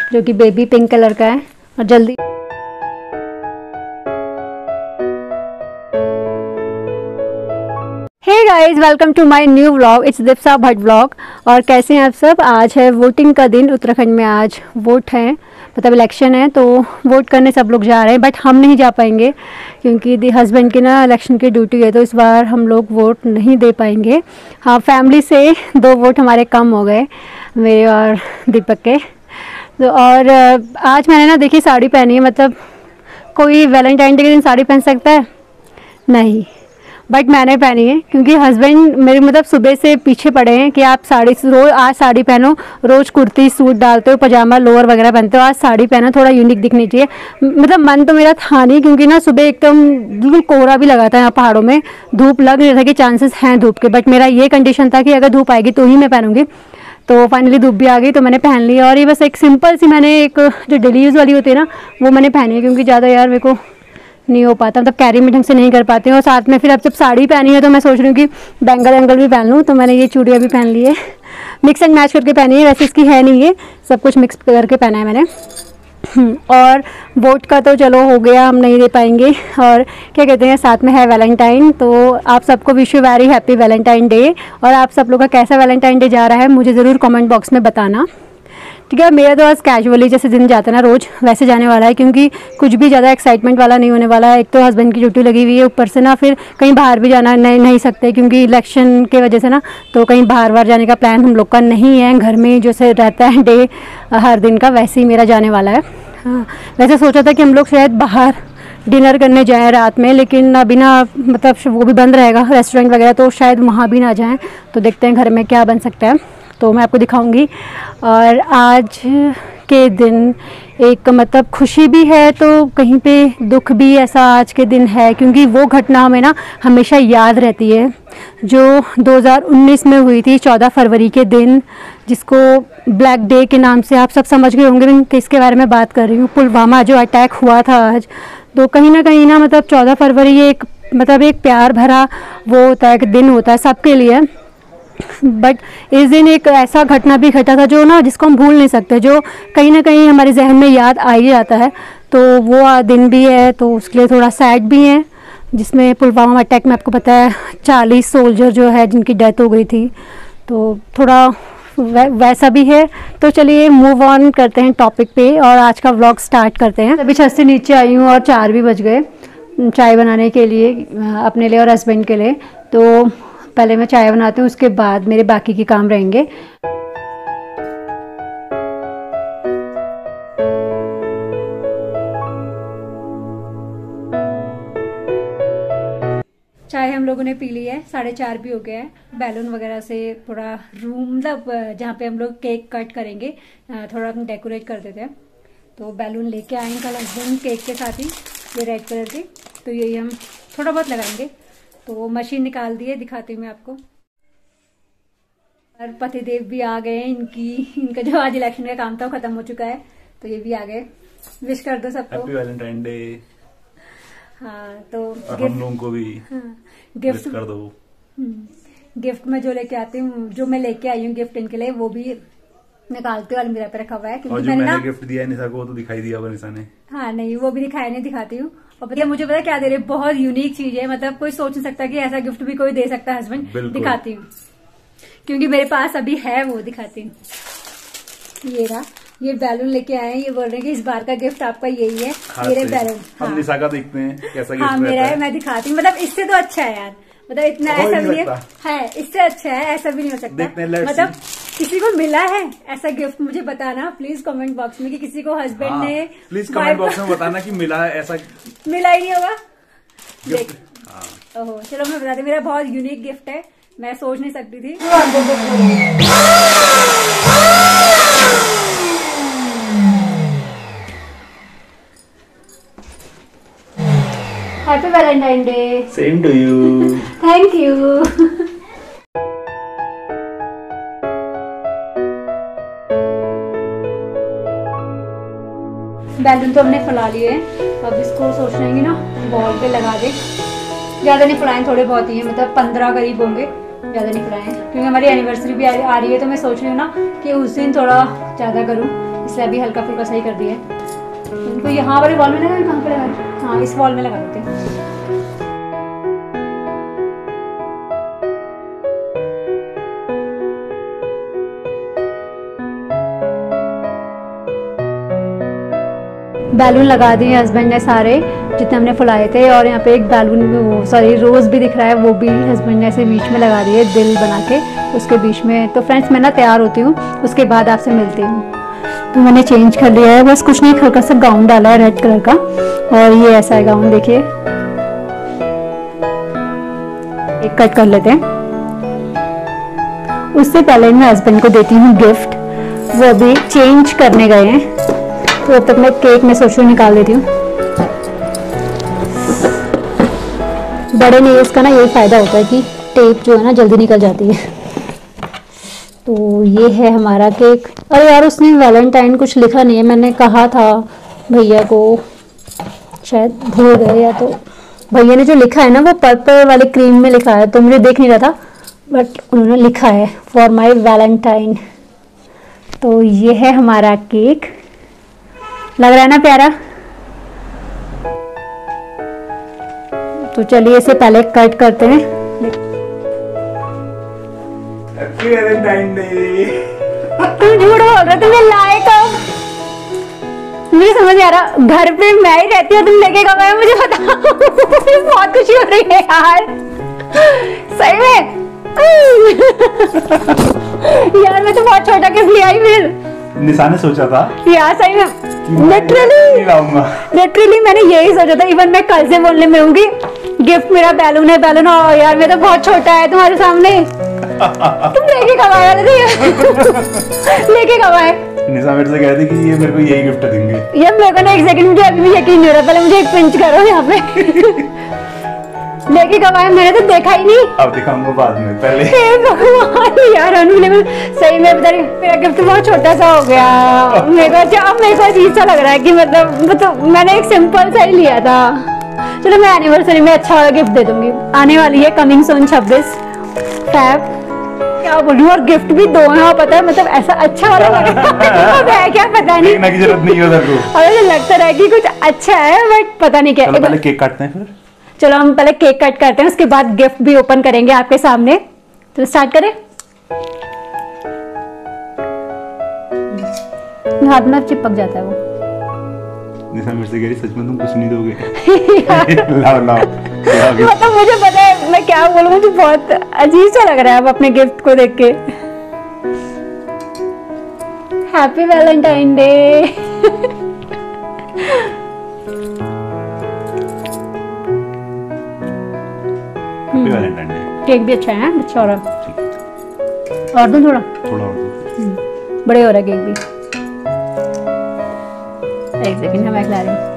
जो कि baby pink colour का है। और जल्दी hey guys, welcome to my new vlog. It's Deepsa Bhatt vlog. और कैसे हैं आप सब? आज है वोटिंग का दिन। उत्तराखंड में आज वोट है, मतलब इलेक्शन है, तो वोट करने सब लोग जा रहे हैं। बट हम नहीं जा पाएंगे क्योंकि हस्बैंड की ना इलेक्शन की ड्यूटी है, तो इस बार हम लोग वोट नहीं दे पाएंगे। हाँ, फैमिली से 2 वोट हमारे कम हो गए, मेरे और दीपक के। तो और आज मैंने ना देखी साड़ी पहनी है। मतलब कोई वैलेंटाइन डे के दिन साड़ी पहन सकता है? नहीं, बट मैंने पहनी है क्योंकि हस्बैंड मेरे मतलब सुबह से पीछे पड़े हैं कि आप साड़ी रोज आज साड़ी पहनो। रोज़ कुर्ती सूट डालते हो, पजामा लोअर वगैरह पहनते हो, आज साड़ी पहनो, थोड़ा यूनिक दिखनी चाहिए। मतलब मन तो मेरा था नहीं क्योंकि ना सुबह एकदम बिल्कुल कोहरा भी लगा था यहाँ पहाड़ों में, धूप लग नहीं रहा था कि चांसेस हैं धूप के। बट मेरा ये कंडीशन था कि अगर धूप आएगी तो ही मैं पहनूंगी। तो फाइनली धूप भी आ गई तो मैंने पहन ली। और ये बस एक सिंपल सी मैंने एक जो डेली यूज़ वाली होती है ना, वो मैंने पहनी है क्योंकि ज़्यादा यार मेरे को नहीं हो पाता, मतलब कैरी में ढंग से नहीं कर पाती हूँ। और साथ में फिर अब जब साड़ी पहनी है तो मैं सोच रही हूँ कि बैंगल वैंगल भी पहन लूँ। तो मैंने ये चूड़ियाँ भी पहन ली है, मिक्स एंड मैच करके पहनी है। वैसे इसकी है नहीं, ये सब कुछ मिक्स करके पहना है मैंने। और वोट का तो चलो हो गया, हम नहीं दे पाएंगे। और क्या कहते हैं, साथ में है वैलेंटाइन, तो आप सबको wish you very happy Valentine day. और आप सब लोग का कैसा वैलेंटाइन डे जा रहा है मुझे ज़रूर कमेंट बॉक्स में बताना, ठीक है। मेरा तो आज कैजुअली जैसे दिन जाता है ना रोज़, वैसे जाने वाला है क्योंकि कुछ भी ज़्यादा एक्साइटमेंट वाला नहीं होने वाला है। एक तो हस्बैंड की ड्यूटी लगी हुई है, ऊपर से ना फिर कहीं बाहर भी जाना नहीं सकते क्योंकि इलेक्शन के वजह से ना, तो कहीं बाहर जाने का प्लान हम लोग का नहीं है। घर में जैसे रहता है डे हर दिन का, वैसे ही मेरा जाने वाला है। हाँ, वैसे सोचा था कि हम लोग शायद बाहर डिनर करने जाएँ रात में, लेकिन अभी ना मतलब वो भी बंद रहेगा रेस्टोरेंट वगैरह, तो शायद वहाँ भी ना जाएँ। तो देखते हैं घर में क्या बन सकता है, तो मैं आपको दिखाऊंगी। और आज के दिन एक मतलब खुशी भी है तो कहीं पे दुख भी ऐसा आज के दिन है, क्योंकि वो घटना हमें ना हमेशा याद रहती है जो 2019 में हुई थी 14 फरवरी के दिन, जिसको ब्लैक डे के नाम से आप सब समझ गए होंगे मैं किसके बारे में बात कर रही हूँ। पुलवामा जो अटैक हुआ था आज, तो कहीं ना मतलब 14 फरवरी एक मतलब एक प्यार भरा वो होता है, एक दिन होता है सबके लिए। बट इस दिन एक ऐसा घटना भी घटा था जो ना जिसको हम भूल नहीं सकते, जो कहीं ना कहीं हमारे जहन में याद आ ही जाता है। तो वो दिन भी है, तो उसके लिए थोड़ा सैड भी है, जिसमें पुलवामा अटैक में आपको पता है 40 सोल्जर जो है जिनकी डेथ हो गई थी, तो थोड़ा वैसा भी है। तो चलिए मूव ऑन करते हैं टॉपिक पे और आज का व्लॉग स्टार्ट करते हैं। अभी छत से नीचे आई हूँ और 4 भी बज गए चाय बनाने के लिए अपने लिए और हस्बैंड के लिए। तो पहले मैं चाय बनाती हूँ, उसके बाद मेरे बाकी के काम रहेंगे। चाय हम लोगों ने पी ली है, 4:30 भी हो गया है। बैलून वगैरह से थोड़ा रूम मतलब जहाँ पे हम लोग केक कट करेंगे थोड़ा हम डेकोरेट कर देते हैं। तो बैलून लेके आए कल हस्बैंड केक के साथ ही, ये रेड कलर की, तो यही हम थोड़ा बहुत लगाएंगे। तो वो मशीन निकाल दी है, दिखाती हूँ मैं आपको। और पतिदेव भी आ गए, इनका जो आज इलेक्शन का काम था वो खत्म हो चुका है, तो ये भी आ गए। विश कर दो सबको हैप्पी वैलेंटाइन डे। हाँ, तो हम लोगों को भी गिफ्ट कर दो। गिफ्ट में जो लेके आती हूँ, जो मैं लेके आई हूँ गिफ्ट इनके लिए, वो भी निकालती हूँ, अलमीरा पे रखा हुआ है। और जो मैंने गिफ्ट दिया है निशा को, तो दिखाई दिया होगा निशा ने। हाँ, नहीं वो भी दिखाया नहीं, दिखाती हूँ। और पता मुझे पता क्या दे रहे, बहुत यूनिक चीज है, मतलब कोई सोच नहीं सकता कि ऐसा गिफ्ट भी कोई दे सकता है हस्बैंड। दिखाती हूँ क्योंकि मेरे पास अभी है, वो दिखाती हूँ। ये रहा, ये बैलून लेके आए हैं, ये बोल रहे हैं कि इस बार का गिफ्ट आपका यही है, मेरे बैलून। हम निशा का देखते हैं कैसा गिफ्ट हाँ, मेरा है, मैं दिखाती हूँ। मतलब इससे तो अच्छा है यार, मतलब इतना ऐसा भी है, इससे अच्छा है, ऐसा भी नहीं हो सकता। मतलब किसी को मिला है ऐसा गिफ्ट, मुझे बताना प्लीज कमेंट बॉक्स में कि किसी को हस्बैंड ने प्लीज कमेंट बॉक्स में बताना कि मिला है ऐसा। मिला ही नहीं होगा गिफ्ट। ओहो, चलो मैं बताती, मेरा बहुत यूनिक गिफ्ट है, मैं सोच नहीं सकती थी। Happy Valentine day. Same to you. Thank you. Balloon तो हमने फैला लिए हैं, अब इसको सोच रहे हैं ना वॉल पे लगा दे। ज़्यादा नहीं फैलाएं, थोड़े बहुत ही है, मतलब 15 करीब होंगे, ज़्यादा नहीं फैलाएं क्योंकि हमारी एनिवर्सरी भी आ रही है। तो मैं सोच रही हूँ ना कि उस दिन थोड़ा ज़्यादा करूँ, से अभी हल्का फुल्का सही कर दिया है। इनको यहाँ वाले वॉल में लगा, कहाँ पे लगा? हाँ, इस वॉल में लगा देते हैं। बैलून लगा दिए हस्बैंड ने सारे जितने हमने फुलाए थे, और यहाँ पे एक बैलून, सॉरी रोज़ भी दिख रहा है, वो भी हस्बैंड ने ऐसे बीच में लगा दिए दिल बना के उसके बीच में। तो फ्रेंड्स मैं ना तैयार होती हूँ, उसके बाद आपसे मिलती हूँ। तो मैंने चेंज कर लिया है, बस कुछ नहीं, हल्का सा गाउन डाला है रेड कलर का, और ये ऐसा है गाउन, देखिए। एक कट कर लेते हैं। उससे पहले मैं हस्बैंड को देती हूँ गिफ्ट, वो अभी चेंज करने गए हैं, तो अब तक मैं केक में सोच रही निकाल देती हूँ। बड़े नेल्स का ना यही फ़ायदा होता है कि टेप जो है ना जल्दी निकल जाती है। तो ये है हमारा केक। अरे यार, उसने वैलेंटाइन कुछ लिखा नहीं है, मैंने कहा था भैया को, शायद भूल गए, या तो भैया ने जो लिखा है ना वो पर्पल वाले क्रीम में लिखा है, तो मुझे देख नहीं रहा था, बट उन्होंने लिखा है फॉर माई वैलेंटाइन। तो ये है हमारा केक, लग रहा है ना प्यारा? तो चलिए इसे पहले कट करते हैं। Happy Valentine day. तुम झूठ बोल रहे, तुम्हें लाए कब? मुझे समझ नहीं आ रहा, घर पे मैं ही रहती हूँ, तुम लेके कब आए मुझे बताओ। बहुत खुशी हो रही है यार, सही में। यार मैं तो बहुत छोटा गिफ्ट ले आई फिर। निशा ने सोचा था यार, सही में लिटरली मैंने यही सोचा था। इवन मैं कल से बोलने में होंगी गिफ्ट मेरा बैलून है, बैलून। और यार मैं तो बहुत छोटा है तुम्हारे सामने। तुम लेके कब आए? लेके कब आए? निशा मेरे से कहती कि ये मेरे को यही गिफ्ट देंगे। ये मेरे को ना एक सेकंड, मुझे अभी भी यकीन नहीं हो रहा, पहले मुझे एक पिंच करो यहाँ पे। लेके कब आए? मैंने तो देखा ही नहीं। अब दिखाऊंगा बाद में, पहले यार अनबिलीवेबल, सही में बता रही, मेरा गिफ्ट बहुत छोटा सा हो गया। मेरे को अजीब सा लग रहा है कि मतलब मैंने एक सिंपल सा ही लिया था। चलो मैं एनिवर्सरी में अच्छा वाला गिफ्ट दे दूंगी, आने वाली है कमिंग सून 26 फैब। क्या बोलूं, और गिफ्ट भी दो हैं, पता है, मतलब ऐसा अच्छा वाला लग रहा है क्या पता नहीं, की जरूरत नहीं है को। और लगता रहा कि कुछ अच्छा है बट पता नहीं क्या। पहले केक काटते हैं फिर। चलो हम पहले केक कट करते हैं, उसके बाद गिफ्ट भी ओपन करेंगे आपके सामने। तो स्टार्ट करें। हाथ में चिपक जाता है वो। निशा मेरे से कह रही सच में तुम कुछ नहीं दोगे? लाओ लाओ। मतलब मुझे पता है मैं क्या बोलूं, मुझे बहुत अजीब सा लग रहा है अब अपने गिफ्ट को देख के। Happy Valentine day. Happy Valentine day. Cake भी अच्छा है, अच्छा हो रहा है। और दो थोड़ा थोड़ा और बड़े हो रहा है केक भी। एक सेकंड मैं ला रही हूँ।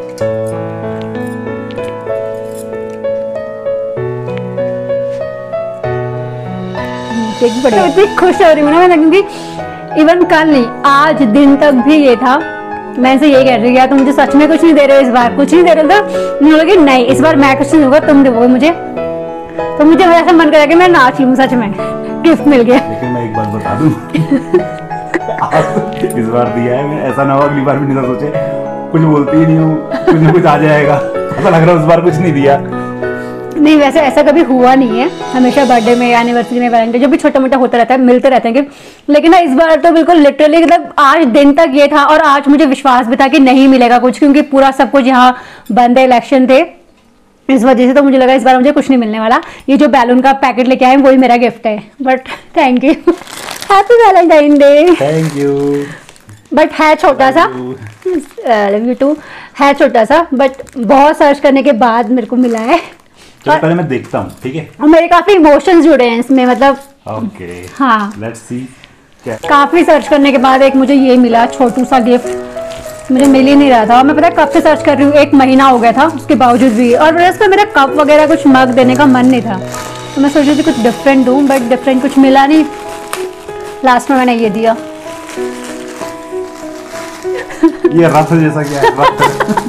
केक भी बड़े। इतनी खुश हो रही हूँ ना मैं, क्योंकि इवन कल नहीं आज दिन तक भी ये था। मैं से यही कह रही हूँ, तुम मुझे सच में कुछ नहीं दे रहे हो इस बार, कुछ नहीं दे रहे हो। तो नहीं, इस बार मैं कुछ नहीं दूंगा, तुम दोगे मुझे। तो मुझे ऐसा मन करा कि मैं नाच लूं, सच में गिफ्ट मिल गया। लेकिन मैं एक बात बता दूं, इस बार दिया है, मैं ऐसा ना हो अगली बार भी नहीं सोचे कुछ बोलती ही नहीं हूँ, कुछ ना कुछ आ जाएगा, ऐसा लग रहा है इस बार कुछ नहीं दिया। नहीं वैसे ऐसा कभी हुआ नहीं है, हमेशा बर्थडे में, एनिवर्सरी में, वैलेंटाइन जो भी छोटा मोटा होता रहता है, मिलते रहते हैं गिफ्ट। लेकिन ना इस बार तो बिल्कुल लिटरली, मतलब आज दिन तक ये था, और आज मुझे विश्वास भी था कि नहीं मिलेगा कुछ, क्योंकि पूरा सब कुछ यहाँ बंद है, इलेक्शन थे, इस वजह से। तो मुझे लगा इस बार मुझे कुछ नहीं मिलने वाला। ये जो बैलून का पैकेट लेके आए वही मेरा गिफ्ट है, but thank you. Happy Valentine day. Thank you. But है छोटा सा, लव यू टू। है छोटा सा, बट बहुत सर्च करने के बाद मेरे को मिला है। चलो पहले मैं देखता हूँ, ठीक है। और मेरे काफी इमोशंस जुड़े हैं इसमें, मतलब ओके हाँ, लेट्स सी। काफी सर्च करने के बाद एक मुझे ये मिला छोटू सा गिफ्ट, मुझे मिल ही नहीं रहा था। और मैं पता है कब से सर्च कर रही हूँ, 1 महीना हो गया था उसके बावजूद भी। और इसका मेरा कप वगैरह कुछ मग देने का मन नहीं था, तो मैं सोच रही थी कुछ डिफरेंट दूँ, बट डिफरेंट कुछ मिला नहीं। लास्ट में मैंने ये दिया। ये रथ जैसा क्या है? रथ।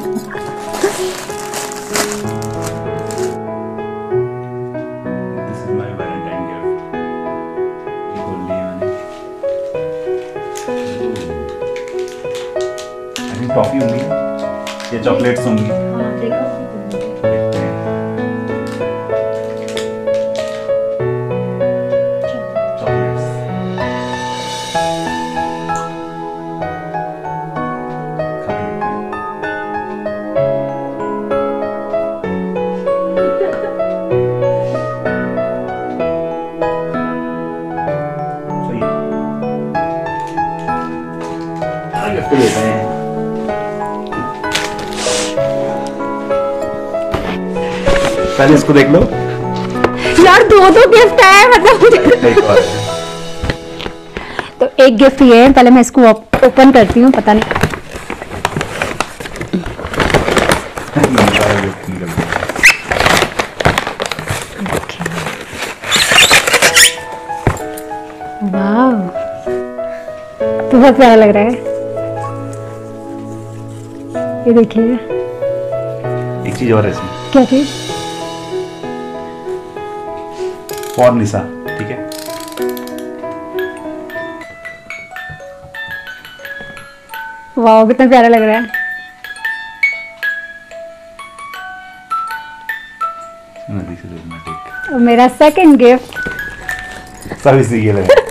This is my Valentine gift. ये खोल लिया मैंने। टॉफी होंगी या चॉकलेट्स होंगी। हाँ देखो, देखते हैं। चॉकलेट्स। खा के देखते हैं। सही है। गिफ्ट देते हैं। पहले इसको देख लो। यार दो गिफ्ट है मतलब मुझे। एक और है। तो एक गिफ्ट ये है, पहले मैं इसको ओपन करती हूँ, पता नहीं। सारा गिफ्ट निकल गया। वाह, तो बहुत प्यारा लग रहा है। ये देखिए, एक चीज और है इसमें, क्या चीज? फॉर निशा, ठीक है। वाह, कितना प्यारा लग रहा है। नदी से देखना, ठीक। और मेरा सेकंड गिफ्ट, सब इसी के लिए।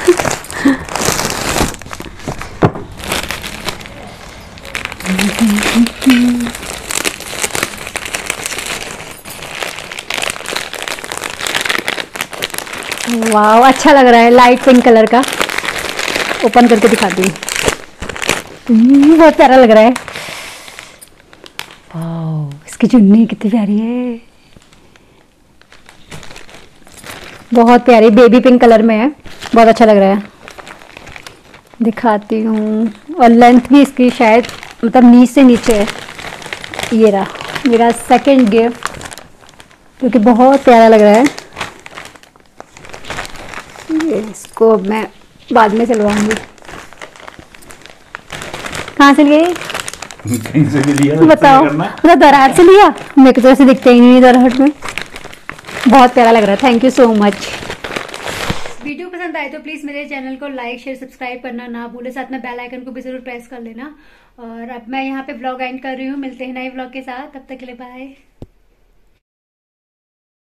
वाह अच्छा लग रहा है, लाइट पिंक कलर का। ओपन करके दिखाती हूँ। बहुत प्यारा लग रहा है। वाह, इसकी चुन्नी कितनी प्यारी है, बहुत प्यारी बेबी पिंक कलर में है, बहुत अच्छा लग रहा है। दिखाती हूँ, और लेंथ भी इसकी शायद मतलब नीचे से नीचे है। ये रहा मेरा सेकंड गिफ्ट, जो कि बहुत प्यारा लग रहा है। ये इसको अब मैं बाद में सिलवाऊंगी। कहाँ से लिए? कहीं से भी लिया? बताओ, मतलब दरार से लिया? मेरे को तो ऐसे दिखते ही नहीं दरार में। बहुत प्यारा लग रहा है, thank you so much. Video पसंद आए तो प्लीज मेरे चैनल को लाइक शेयर सब्सक्राइब करना ना भूले, साथ में बेल आइकन को भी जरूर प्रेस कर लेना। और अब मैं यहाँ पे व्लॉग एंड कर रही हूँ, मिलते हैं नए व्लॉग के साथ, तब तक के लिए बाय।